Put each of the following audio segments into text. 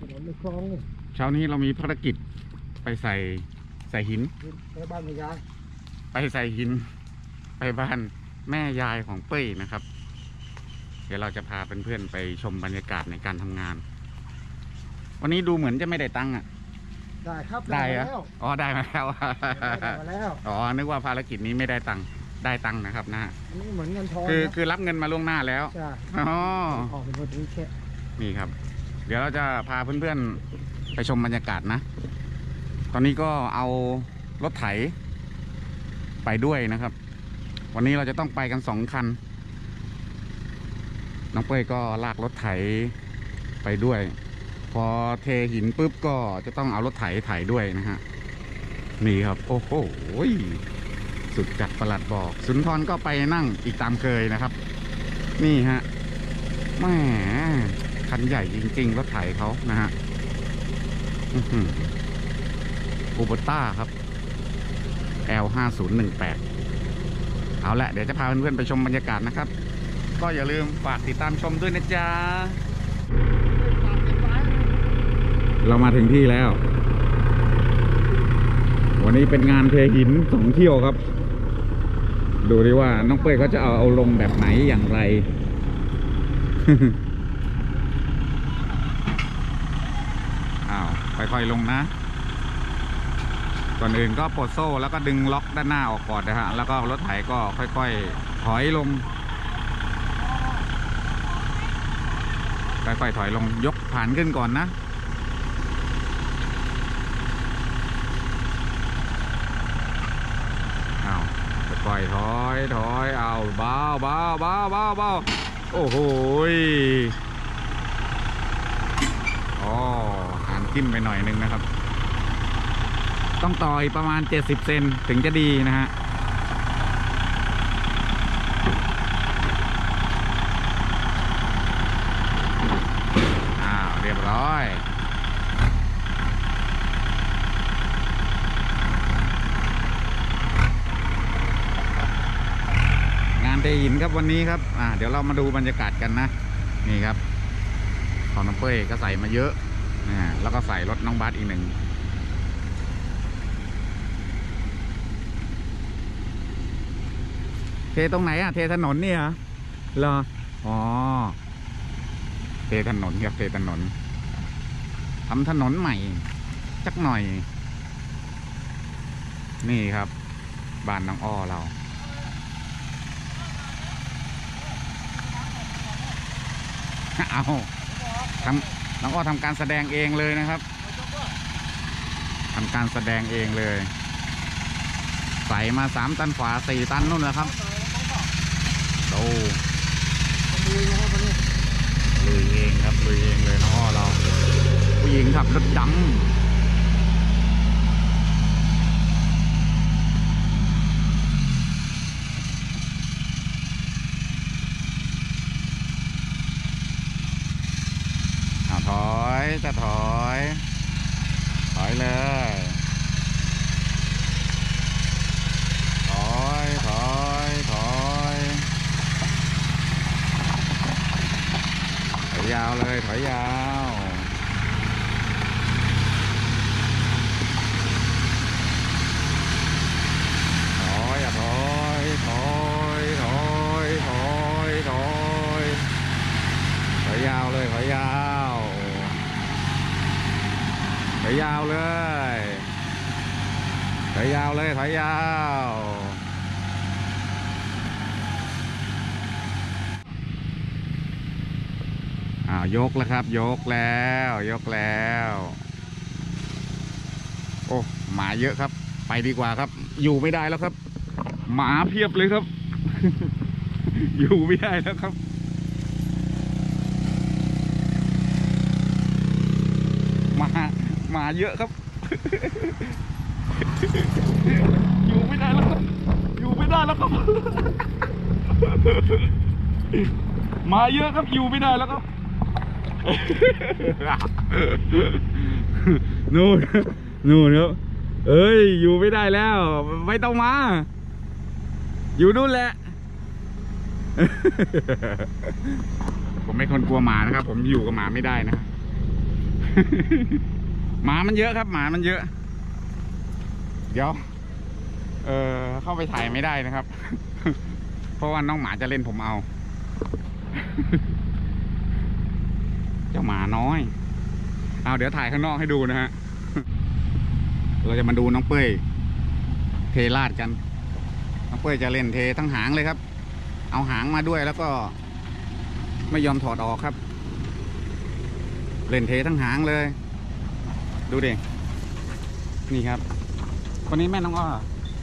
คลองนี่เช้านี้เรามีภารกิจไปใส่หินไปบ้านแม่ยายไปใส่หินไปบ้านแม่ยายของเป้ยนะครับ เดี๋ยวเราจะพาเพื่อนๆไปชมบรรยากาศในการทำงาน วันนี้ดูเหมือนจะไม่ได้ตังค์อ่ะได้ครับได้อะอ๋อได้มาแล้วอ๋อนึกว่าภารกิจนี้ไม่ได้ตังค์ได้ตังค์นะครับนะนี่เหมือนเงินทอนคือรับเงินมาล่วงหน้าแล้วใช่อ๋อเป็นคนนี้แค่นี่ครับเดี๋ยวเราจะพาเพื่อนๆไปชมบรรยากาศนะตอนนี้ก็เอารถไถไปด้วยนะครับวันนี้เราจะต้องไปกัน2 คันน้องเป้ยก็ลากรถไถไปด้วยพอเทหินปุ๊บก็จะต้องเอารถไถไถด้วยนะฮะนี่ครับโอ้โหสุดจัดประหลัดบอกสุนทรก็ไปนั่งอีกตามเคยนะครับนี่ฮะแหมคันใหญ่จริงๆรถไถเขานะฮะคูโบต้าครับ L5018 เอาละเดี๋ยวจะพาเพื่อนๆไปชมบรรยากาศนะครับก็อย่าลืมฝากติดตามชมด้วยนะจ๊ะเรามาถึงที่แล้ววันนี้เป็นงานเทหิน2 เที่ยวครับดูดิว่าน้องเป้ยเขาจะเอาลงแบบไหนอย่างไร อ้าวค่อยๆลงนะก่อนอื่นก็ปลดโซ่แล้วก็ดึงล็อกด้านหน้าออกก่อนนะฮะแล้วก็รถไถก็ค่อยๆถอยลงค่อยๆถอยลงยกผ่านขึ้นก่อนนะอ้าวค่อยๆถอยเอาเบาโอ้โหอ๋อหันกิ้มไปหน่อยนึงนะครับต้องต่อยประมาณ70 เซนถึงจะดีนะฮะเรียบร้อยงานเทหินครับวันนี้ครับเดี๋ยวเรามาดูบรรยากาศกันนะนี่ครับของน้องเป้ยก็ใส่มาเยอะแล้วก็ใส่รถน้องบาสอีก 1เทตรงไหนเทถนนนี่เหรออ๋อเทถนนครับเทถนนทำถนนใหม่จักหน่อยนี่ครับบ้านน้องอ้อเราเอาน้องอ้อทำการแสดงเองเลยนะครับทำการแสดงเองเลยใส่มา3 ตันฝา4 ตันนู่นนะครับดูลุยเองครับลุยเองเลยน้องอ้อเราผู้หญิงขับรถดำถอยจะถอยเลยถอยยาวเลยถอยยาวถอยยาวเลยถอยยาวเลยถอยยาวเลยถอยยาวยกแล้วครับยกแล้วโอ้หมาเยอะครับไปดีกว่าครับอยู่ไม่ได้แล้วครับหมาเพียบเลยครับ อยู่ไม่ได้แล้วครับหมาเยอะครับ อยู่ไม่ได้แล้วครับมาเยอะครับอยู่ไม่ได้แล้วครับ นู่นครับเอ้ยอยู่ไม่ได้แล้วไม่ต้องมาอยู่นู่นแหละ ผมไม่คนกลัวหมานะครับผมอยู่กับหมาไม่ได้นะหมามันเยอะครับหมามันเยอะ เดี๋ยวเข้าไปถ่ายไม่ได้นะครับ เพราะว่าน้องหมาจะเล่นผมเอา เจ้าหมาน้อยเอาเดี๋ยวถ่ายข้างนอกให้ดูนะฮะ เราจะมาดูน้องเป้ยเทลาดกันน้องเป้ยจะเล่นเททั้งหางเลยครับเอาหางมาด้วยแล้วก็ไม่ยอมถอดออกครับเล่นเททั้งหางเลยดูดินี่ครับคนนี้แม่น้องอ้อ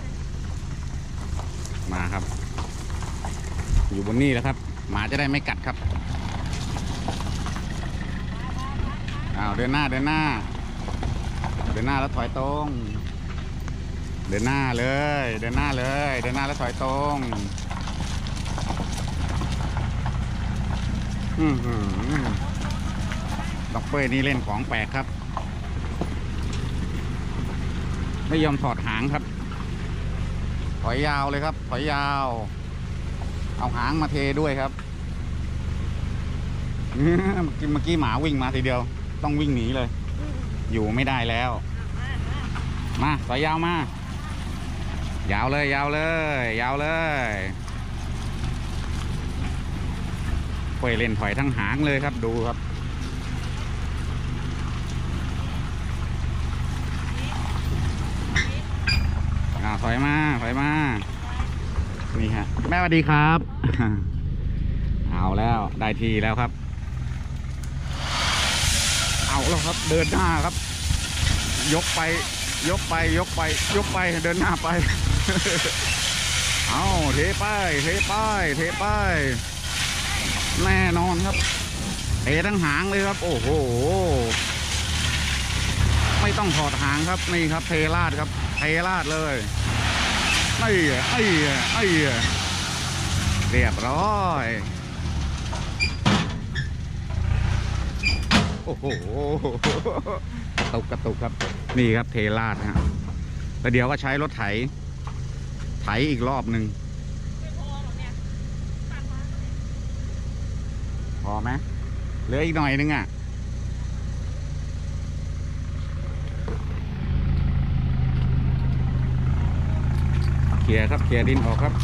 มาครับอยู่บนนี่แล้วครับหมาจะได้ไม่กัดครับอ้าวเดินหน้าเดินหน้าเดินหน้าแล้วถอยตรงเดินหน้าเลยเดินหน้าเลยเดินหน้าแล้วถอยตรงดอกเป้ยนี่เล่นของแปลกครับไม่ยอมถอดหางครับถอยยาวเลยครับถอยยาวเอาหางมาเทด้วยครับ เมื่อกี้หมาวิ่งมาทีเดียวต้องวิ่งหนีเลยอยู่ไม่ได้แล้วมาถอยยาวมายาวเลยยาวเลยยาวเลยเป้ยเล่นถอยทั้งหางเลยครับดูครับถอยมาถอยมานี่ฮะแม่สวัสดีครับ เอาแล้วได้ทีแล้วครับเอาแล้วครับเดินหน้าครับยกไปยกไปยกไปยกไปเดินหน้าไป เอาเทไปเทไปเทไปแน่นอนครับเททั้งหางเลยครับโอ้โหไม่ต้องถอดหางครับนี่ครับเทราดครับเทราดเลยไอ้เรียบร้อยโอ้โหกระตุกครับนี่ครับเทราดฮะแล้วเดี๋ยวก็ใช้รถไถอีกรอบหนึ่งพอไหมเหลืออีกหน่อยนึงอ่ะเคลียร์ครับเคลียร์ดินออกครับ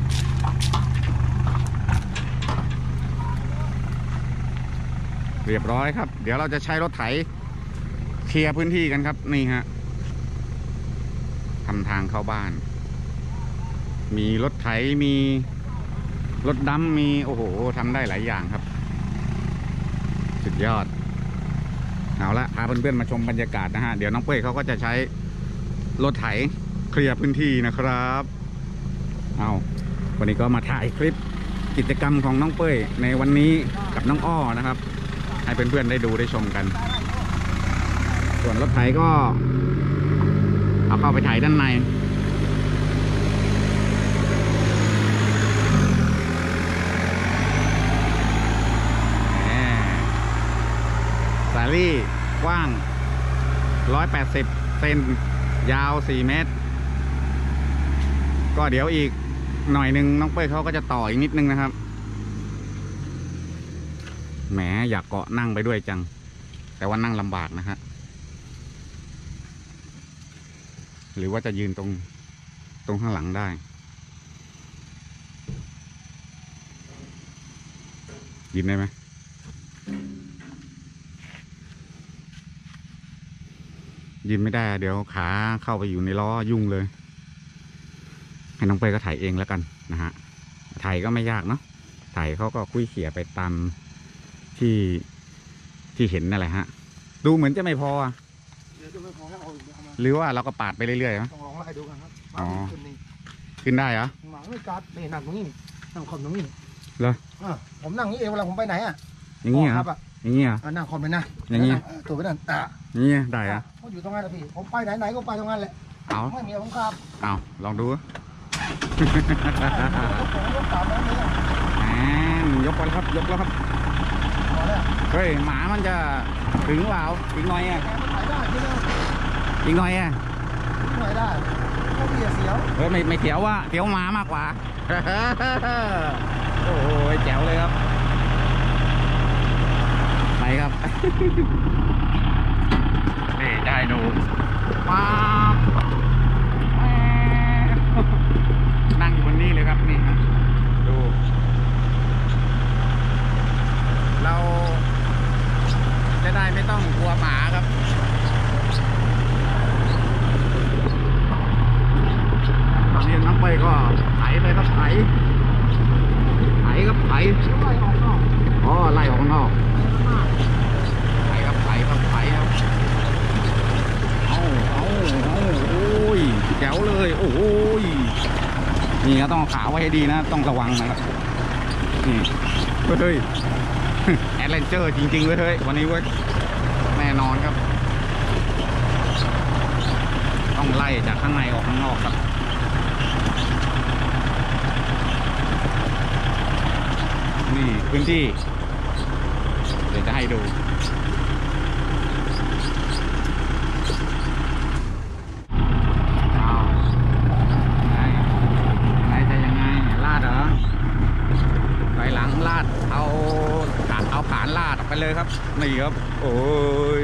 เรียบร้อยครับเดี๋ยวเราจะใช้รถไถเคลียร์พื้นที่กันครับนี่ฮะทำทางเข้าบ้านมีรถไถมีรถดำมีโอ้โหทำได้หลายอย่างครับสุดยอดเอาละพาเพื่อนๆมาชมบรรยากาศนะฮะเดี๋ยวน้องเป้ยเขาก็จะใช้รถไถเคลียร์พื้นที่นะครับเอาวันนี้ก็มาถ่ายคลิปกิจกรรมของน้องเป้ยในวันนี้กับน้องอ้อนะครับให้เพื่อนๆได้ดูได้ชมกันส่วนรถไถก็เอาเข้าไปถ่ายด้านในสาลี่กว้าง180 เซนยาว4 เมตรก็เดี๋ยวอีกหน่อยหนึ่งน้องเป้ยเขาก็จะต่ออีกนิดนึงนะครับแหมอยากเกาะนั่งไปด้วยจังแต่ว่านั่งลำบากนะฮะหรือว่าจะยืนตรงข้างหลังได้ยืนได้ไหมยืนไม่ได้เดี๋ยวขาเข้าไปอยู่ในล้อยุ่งเลยให้น้องเป้ยก็ถ่ายเองแล้วกันนะฮะถ่ายก็ไม่ยากเนาะถ่ายเขาก็คุยเขี่ยไปตามที่เห็นนั่นแหละฮะดูเหมือนจะไม่พอหรือว่าเราก็ปาดไปเรื่อยๆไหมต้องลองไล่ดูกันครับอ๋อขึ้นได้เหรอหมาไม่กัดนี่นั่งตรงนี้นั่งคอมตรงนี้เหรอผมนั่งนี้เองเวลาผมไปไหนอ่ะอย่างนี้ครับอย่างนี้เหรอนั่งคอมเลยนะอย่างนี้ตัวไปนั่นนี่ได้เหรอเขาอยู่ตรงนั้นแหละพี่ผมไปไหนก็ไปตรงนั้นแหละเอาไม่มีผมครับเอาลองดูยกไปครับยกแล้วครับเฮ้ยหมามันจะถึงเปล่าอีกหน่อยอ่ะอีกหน่อยอ่ะไม่ได้ก็เสียวเฮ้ยไม่เสียวว่ะเสียวหมามากกว่าโอ้โหแจ๋วเลยครับไปครับจะให้ดูป๊าบแหมนั่งอยู่บนนี้เลยครับนี่ครับดูเราจะได้ไม่ต้องกลัวหมาครับตอนนี้น้องไปก็ไถไปครับไถครับไถไล่ออกนอกอ๋อไล่ออกข้างนอกไถครับไถครับไถครับเอาโอ้ยแจ๋วเลยโอ้ยนี่ก็ต้องเอาขาไว้ให้ดีนะต้องระวังนะครับนี่เฮ้ยแอดเวนเจอร์จริงๆเว้ยเฮ้ยวันนี้เว้ยแน่นอนครับต้องไล่จากข้างในออกข้างนอกครับนี่พื้นที่เดี๋ยวจะให้ดูอ้าวไงจะยังไงลาดเหรอไปหลังลาดเอาขานลาดออกไปเลยครับนี่ครับโอ้ย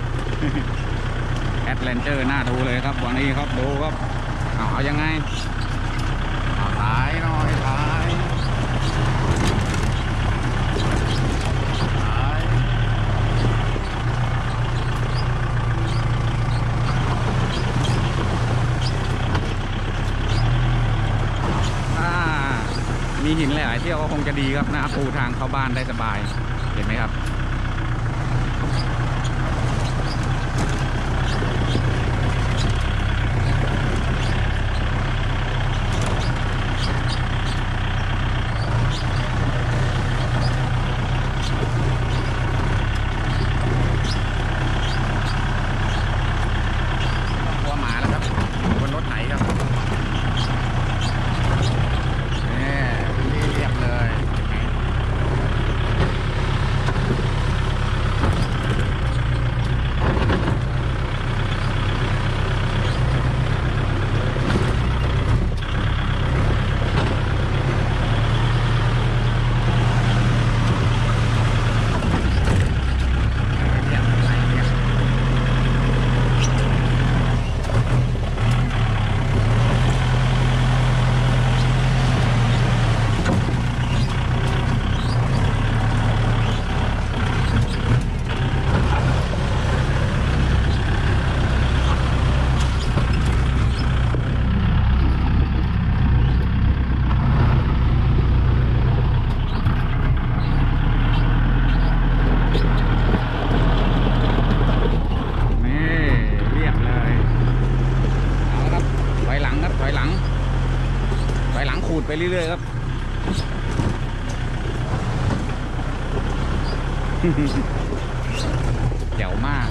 แอดเวนเจอร์น่าดูเลยครับวันนี้ครับดูครับเอายังไงเอาถ่ายหน่อยถ่ายมีหินหลายๆเที่ยวก็คงจะดีครับนะปูทางเข้าบ้านได้สบายเห็นไหมครับกลัวหมาแล้วครับบนรถไถครับเรียบเลยขูดไปเรื่อยๆครับแจ๋วมาก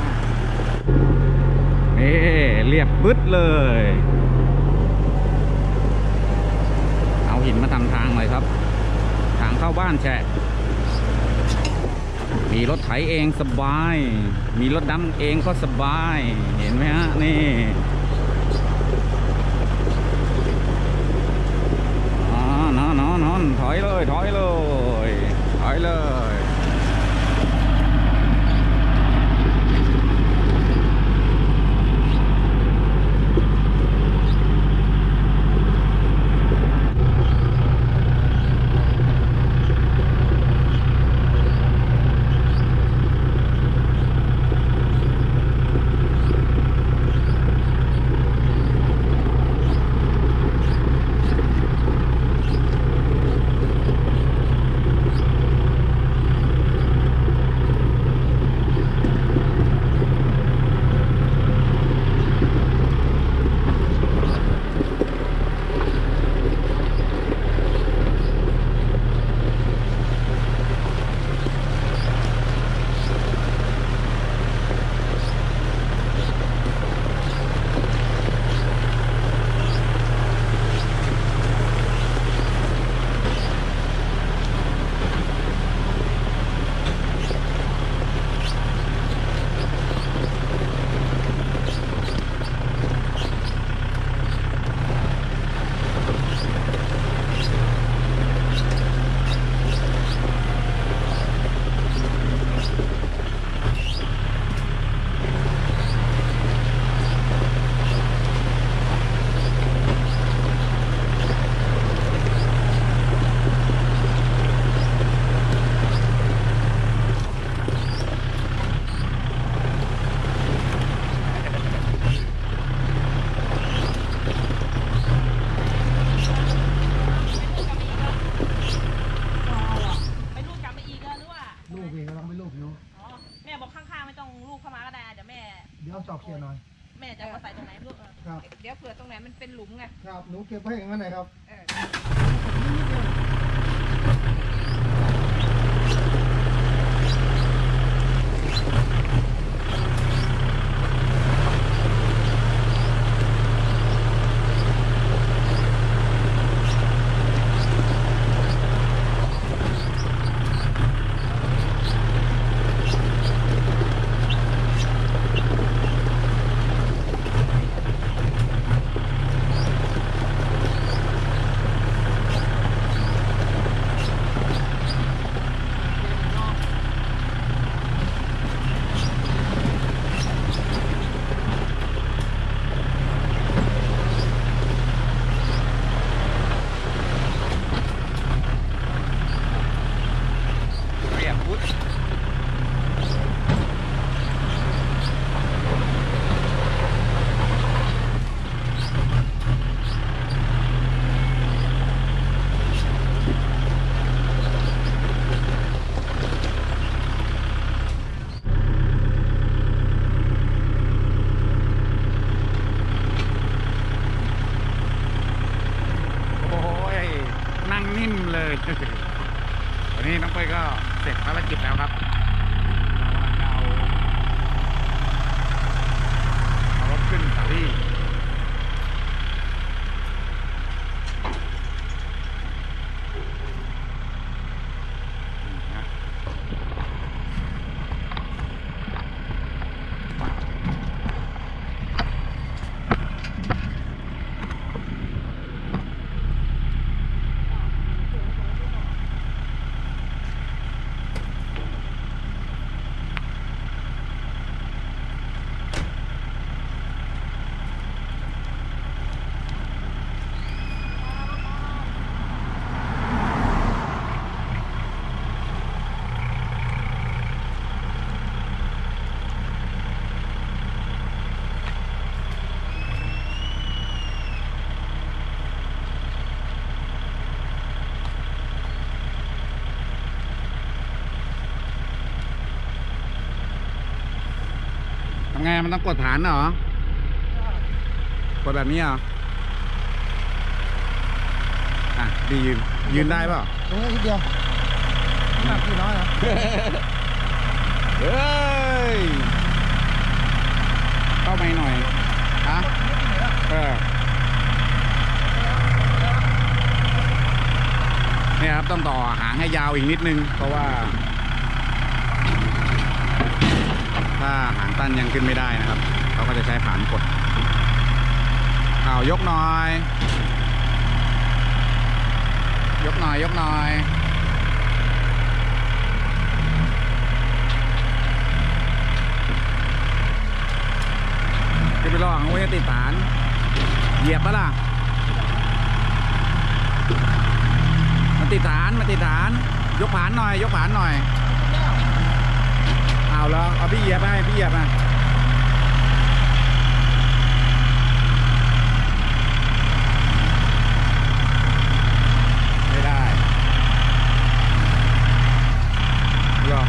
นี่เรียบปึ๊ดเลยเอาหินมาทำทางเลยครับทางเข้าบ้านแฉะมีรถไถเองสบายมีรถดำเองก็สบายเห็นไหมฮะนี่นอนถอยเลยถอยเลยไม่ต้องลูกเข้ามาก็ได้เดี๋ยวแม่เดี๋ยวจอบเคลียร์หน่อยแม่จะเอามาใส่ตรงไหนลูกครับเดี๋ยวเผื่อตรงไหนมันเป็นหลุมไงครับหนูเก็บไว้อย่างนั้นเลยครับเออเรียบพุทธโอ้ยนั่งนิ่มเลย วันนี้น้องเป้ยก็เสร็จภารกิจแล้วครับเรากำลังจะเอารถขึ้นสาลี่นะทำไงมันต้องกดฐานเหรอ กดแบบนี้เหรอ อ่ะดียืนได้เปล่าตรงนี้ทีเดียวน้ำหนักพี่น้อยนะเฮ้ย เข้าไปหน่อยฮะเนี่ยครับต้องต่อหางให้ยาวอีกนิดนึง เพราะว่า ถ้าหางตั้นยังขึ้นไม่ได้นะครับเขาก็จะใช้ผานกดยกหน่อย ยกหน่อย ยกหน่อย ขึ้นไปรอหางไว้ติดฐาน เหยียบปะล่ะ มันติดฐาน มันติดฐาน ยกผานหน่อย ยกผานหน่อย เอาแล้วเอาพี่เหยียบให้พี่เหยียบอ่ะไม่ได้หรอ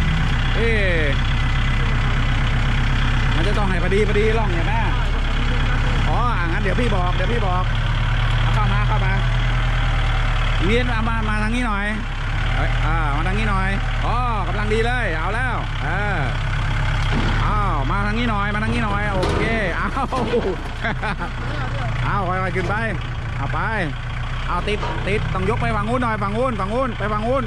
มันจะต้องให้พอดีล่องอย่างนั้นอ๋องั้นเดี๋ยวพี่บอกเข้ามาเรียนมาทางนี้หน่อยมาทางนี้หน่อยอ๋อกำลังดีเลยเอาแล้วมาทางนี้หน่อยโอเคค่อยๆขึ้นไปเอาไปติดต้องยกไปฝั่งนู้นหน่อยฝั่งนู้นไปฝั่งนู้น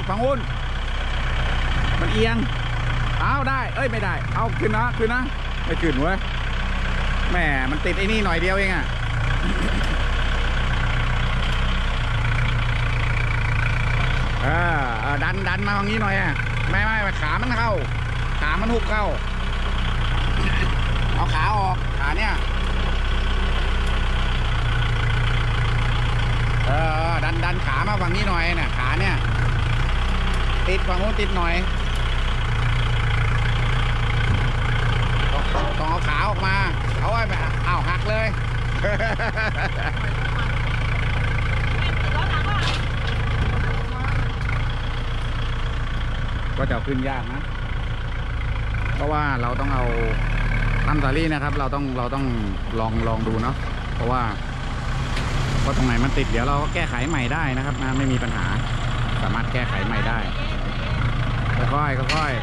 มันเอียงเอาได้ไม่ได้เอาขึ้นนะไม่ขึ้นเว้ยแหมมันติดไอ้นี่หน่อยเดียวเองอะดันมาตรงนี้หน่อยอ่ะไม่ขามันเข้าขามันหุบเข้าเอาขาออกขาเนี่ยดันขามาฝั่งนี้หน่อยเนี่ยขาเนี่ยติดฝั่งโน้นติดหน่อยต้องเอาขาออกมาเอาไว้เอาหักเลย ก็จะขึ้นยากนะราะว่าเราต้องเอาทำสาลี่นะครับ เราต้องลองดูเนาะเพราะว่าตรงไหนมันติดเดี๋ยวเราก็แก้ไขใหม่ได้นะครับนะไม่มีปัญหาสามารถแก้ไขใหม่ได้ค่อย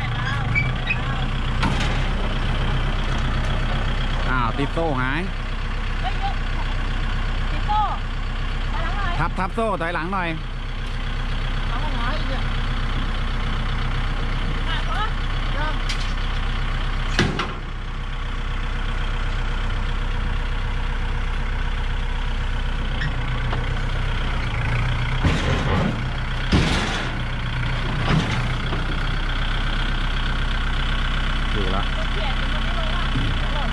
อ้าวติดโซ่หายเฮ้ยติดโซ่มาหลังหน่อยทับโซ่ถอยหลังหน่อยเอาหายอีกเนี่ยมาขอยังอยู่แล้วเขียนมันไม่ลงอ่ะหล่น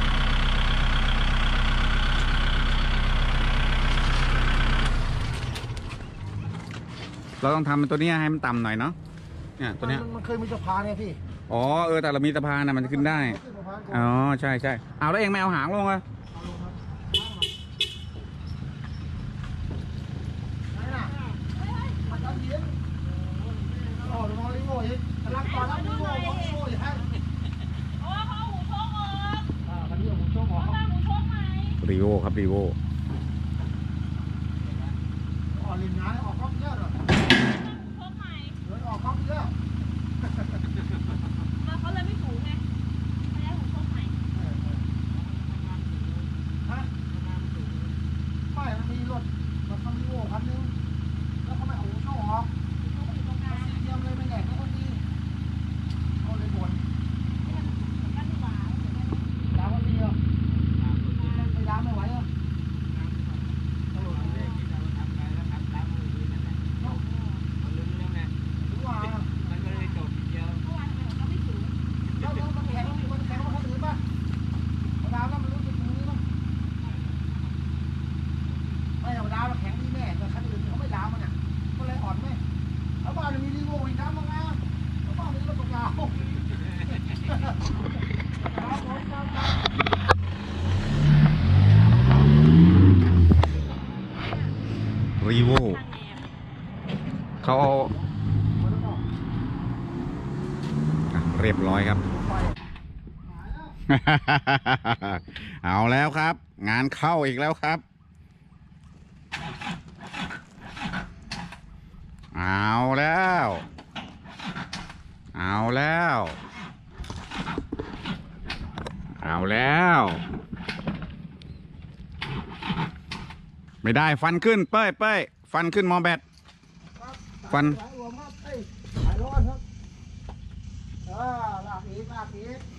เราต้องทำตัวนี้ให้มันต่ำหน่อยเนาะเนี่ยตัวเนี้ยมันเคยมีสะพานเนี่ยพี่อ๋อแต่เรามีสะพานนะมันจะขึ้นได้ขึ้นสะพานก่อนอ๋อใช่เอาแล้วเองไม่เอาหางลงอะเอาลงครับไหนน่ะมันจะเย็นอ๋อน้องลิโง่อีกกำลังต่อแล้วลิโง่อีกให้โอ้เขาเอาหูโชกออกคันนี้ผมโชว์หมอเขาครับตั้งหูโชกไหมรีโวครับรีโวอ๋อลินน้ำออกก๊อกเยอะเหรอหูโชกไหมเดินออกก๊อกเยอะมาเขาเลยไม่สูงไงเขาได้หูโชกไหมฮะไม่มันมีรถมันทำลิโง่คันนึงแล้วเขาไม่เอาโชว์ออกหูโชกอยู่ตรงกลางเทียมเลยไม่แหลกทุกคนดีเขาเลยบ่นกันดีกว่าล้างวันดีเหรอไปล้างไม่ไหวเหรอรู้ว่าเมื่อวานทำไมของเขาไม่สูงแล้วมันแข็งกว่าคนอื่นป่ะธรรมดาแล้วมันรู้สึกตรงนี้ป่ะไม่ธรรมดามันแข็งนี่แน่แต่คันอื่นเขาไม่ล้างมันอ่ะก็เลยอ่อนไหมแล้วบ้านมีรีโวอีกน้ำมั้งนะแล้วบ้านมีรถตกยาวครับผมครับรีโวตั้งแนวเขาเอาเรียบร้อยครับ เอาแล้วครับ งานเข้าอีกแล้วครับ เอาแล้ว เอาแล้ว เอาแล้ว ไม่ได้ฟันขึ้นเป้ยฟันขึ้นมอแบต ฟันสายรวมครับเอ้ยสายร้อนครับลากอีก